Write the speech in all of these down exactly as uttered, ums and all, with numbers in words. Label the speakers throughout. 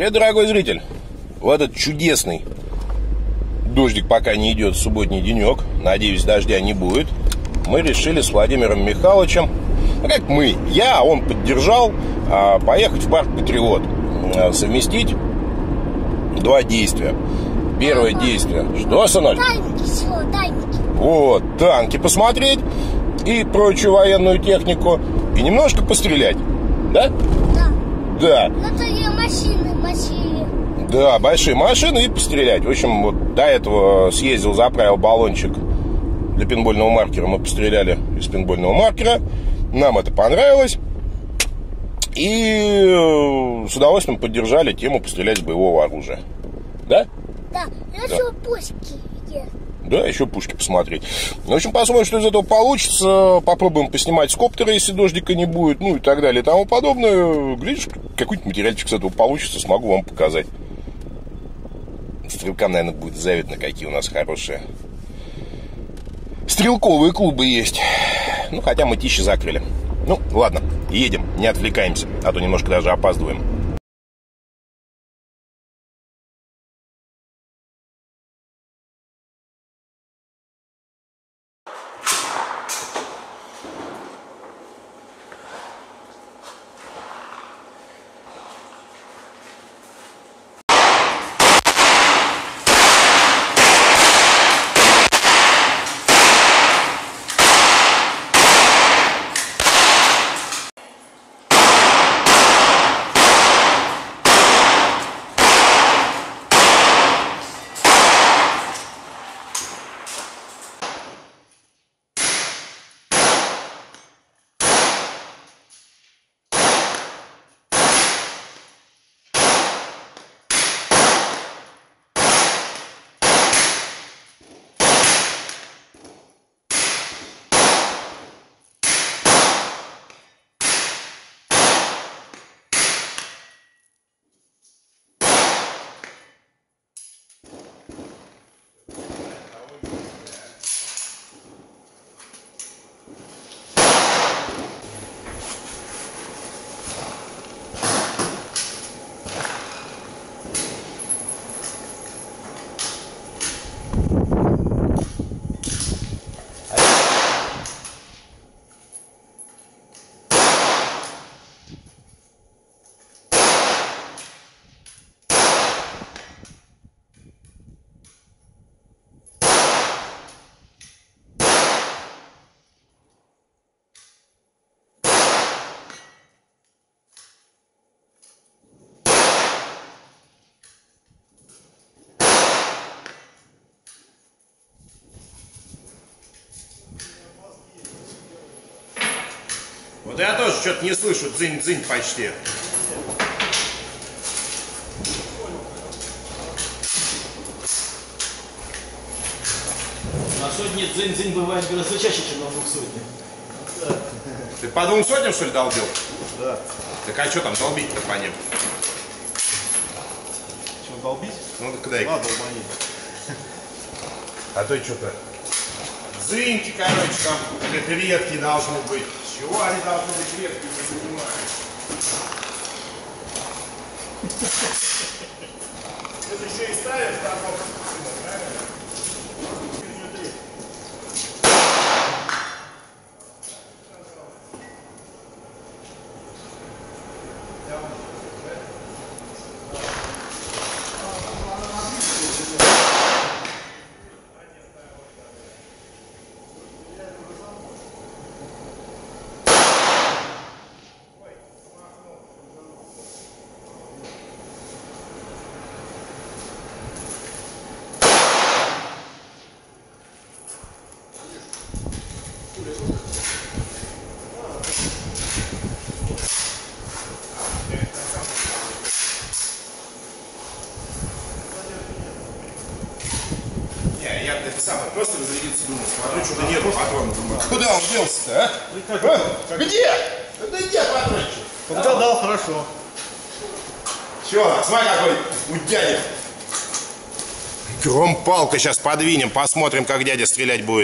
Speaker 1: Привет, дорогой зритель. В этот чудесный дождик пока не идет, субботний денек, надеюсь, дождя не будет, мы решили с Владимиром Михайловичем, ну как мы, я, а он поддержал, поехать в парк Патриот, совместить два действия. Первое действие. Что, сынок?
Speaker 2: Танки, всего, танки.
Speaker 1: Вот, танки посмотреть и прочую военную технику, и немножко пострелять. Да?
Speaker 2: Да.
Speaker 1: Да.
Speaker 2: Это я машины, машины.
Speaker 1: Да, большие машины и пострелять. В общем, вот до этого съездил, заправил баллончик для пейнтбольного маркера. Мы постреляли из пейнтбольного маркера. Нам это понравилось. И с удовольствием поддержали тему пострелять с боевого оружия. Да?
Speaker 2: Да, еще пушки есть.
Speaker 1: Да, еще пушки посмотреть. В общем, посмотрим, что из этого получится. Попробуем поснимать с коптера, если дождика не будет. Ну и так далее и тому подобное. Глядишь, какой-нибудь материальчик с этого получится, смогу вам показать. Стрелкам, наверное, будет завидно, какие у нас хорошие стрелковые клубы есть. Ну, хотя мы тище закрыли. Ну, ладно, едем, не отвлекаемся, а то немножко даже опаздываем. Вот я тоже что-то не слышу, дзынь-дзынь почти.
Speaker 3: На сотне дзынь-дзынь бывает гораздо чаще, чем на двух сотнях.
Speaker 1: Ты по двум сотням, что ли, долбил?
Speaker 3: Да.
Speaker 1: Так а что там долбить-то по ним?
Speaker 3: Чем долбить?
Speaker 1: Ну, так дай.
Speaker 3: Ладно, долбани.
Speaker 1: А то что-то дзыньки, короче, там какие-то редкие должны быть. Чего они должны быть редкие, не понимаю. Это еще и ставишь, там правильно? Не, я это самое, просто разрядиться думал, смотрю, что-то нету патрона, думаю. Куда он делся-то, а? а? Где? Да где патрончик?
Speaker 3: Подгадал, хорошо.
Speaker 1: Чё, смотри, какой у дяди. Громпалка сейчас подвинем, посмотрим, как дядя стрелять будет.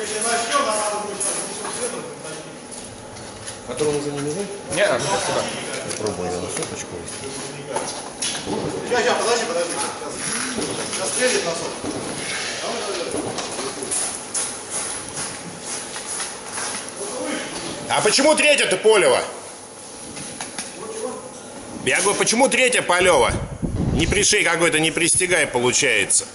Speaker 1: Патроны за ними нужны?
Speaker 4: Нет, спасибо.
Speaker 1: Попробуем я на соточку.
Speaker 5: Сейчас, сейчас, подожди, подожди. Сейчас стрелит на сотку.
Speaker 1: А почему третья-то Полева? Я говорю, почему третья Полева? Не пришей какой-то, не пристегай, получается.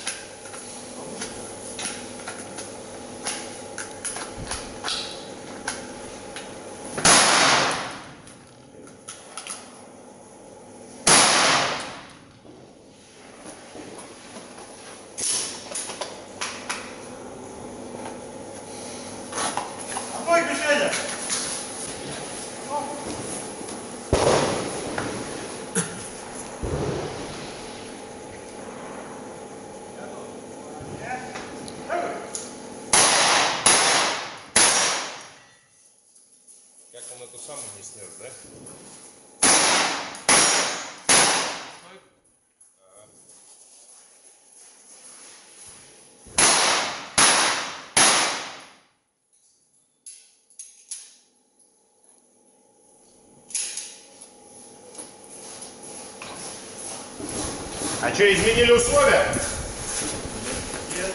Speaker 5: Какое движение?
Speaker 1: Как он эту самую не снес, да? А что, изменили условия? Нет.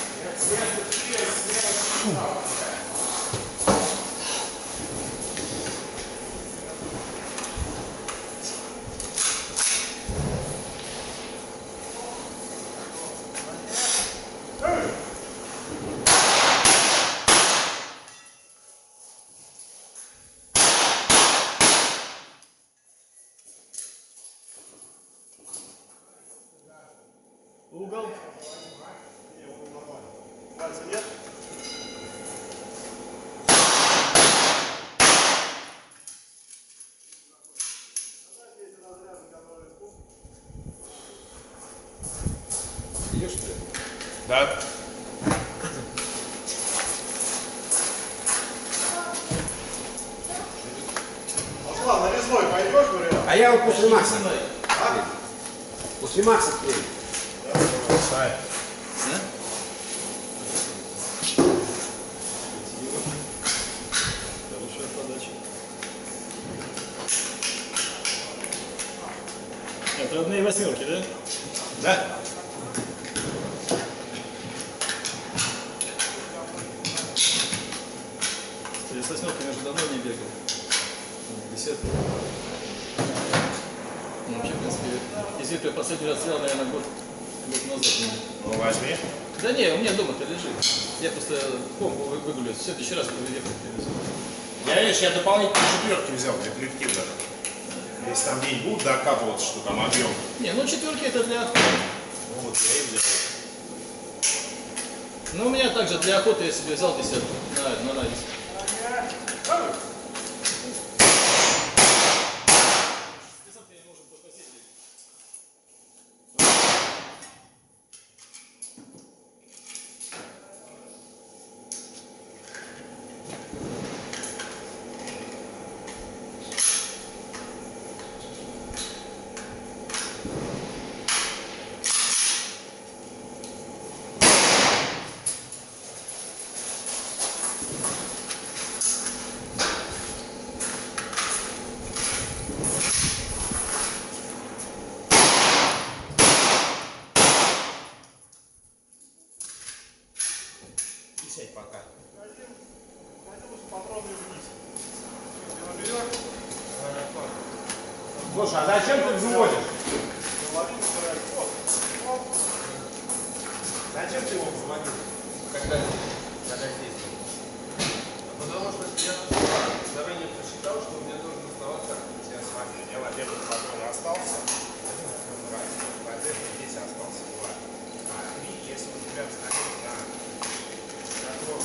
Speaker 5: Угол. Пальца нет?
Speaker 1: Идешь, что ли? Да.
Speaker 5: Аслан, нарезной пойдешь, говорю?
Speaker 4: А я вот после Макса. После Макса приеду.
Speaker 1: Ставь.
Speaker 3: Хорошая подача. Это родные восьмерки, да?
Speaker 1: Да.
Speaker 3: Я с восьмерками уже давно не бегал. Десятки. Ну, вообще, в принципе, если я последний раз взял, наверное, год, год назад.
Speaker 1: Ну, возьми.
Speaker 3: Да не, у меня дома-то лежит. Я просто помпу вы- выгуляю. В следующий раз приехал привезу.
Speaker 1: Я, видишь, я дополнительные четверки взял для коллектива. Если там где-нибудь будут докапываться, что там объем.
Speaker 3: Не, ну четверки это для охоты.
Speaker 1: Ну, вот я и взял.
Speaker 3: Ну, у меня также для охоты я себе взял десятку на, на навес.
Speaker 1: Сядь пока. Слушай, а зачем ты взводишь? Зачем ты его взводил? Когда, когда здесь? Потому что я заранее посчитал, что у меня должен оставаться. Я смотрю, я, во-первых, патрон остался. Во-первых, здесь остался два. А три, если у тебя стоит на патрон,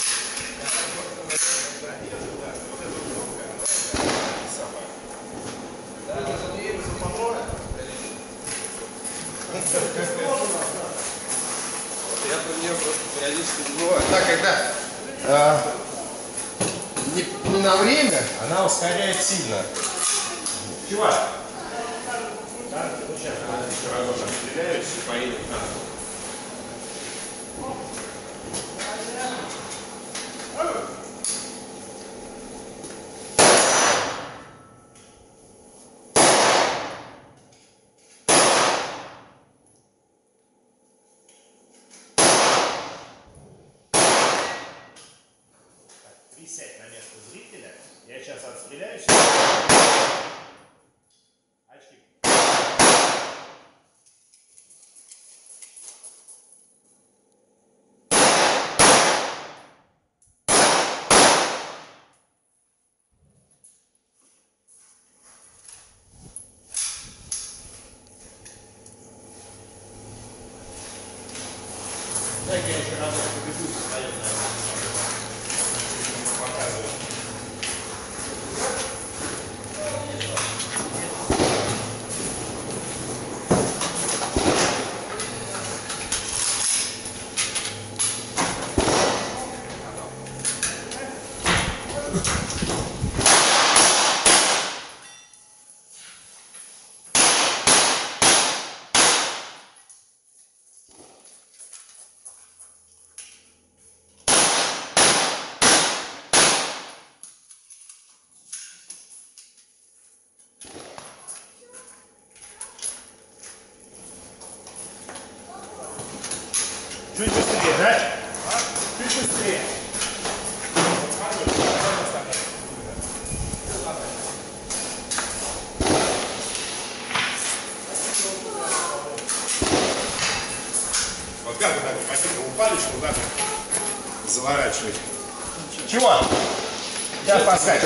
Speaker 1: вот эта кнопка, она сама. Да, за патроны.
Speaker 4: Я про нее просто периодически забываю. Так, когда э, не, не на время,
Speaker 1: Она ускоряет сильно. Чувак. Да, ну сейчас она еще разок стреляюсь и поедет на.
Speaker 5: Чуть быстрее, да? Чуть быстрее. Вот как вы так, спасибо, упали, что так заворачивать. Чего? Сейчас поставь.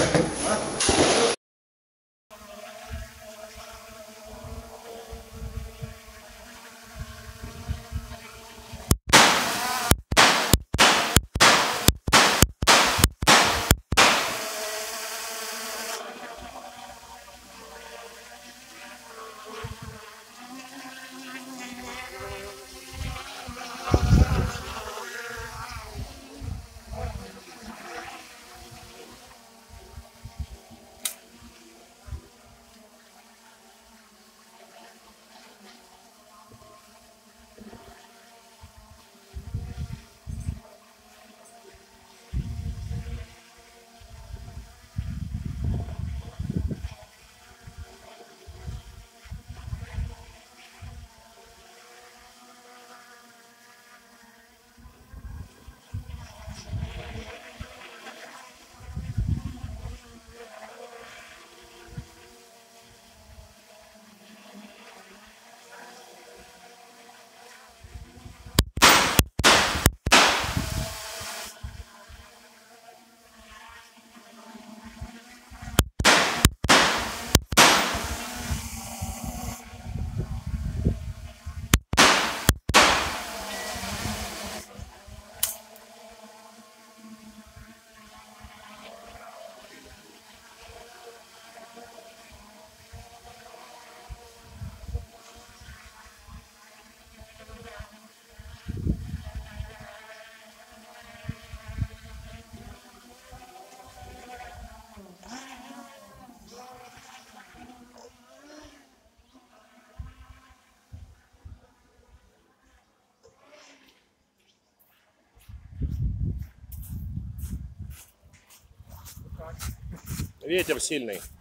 Speaker 1: Ветер сильный.